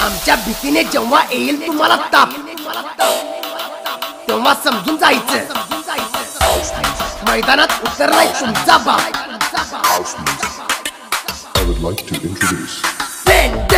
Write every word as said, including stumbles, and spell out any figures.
आमच्या भीतीने जेव्हा येईल तुम्हाला ताप तेव्हा समजून जायचं मैदानात उतरलाय तुमचा बाप. I would like to introduce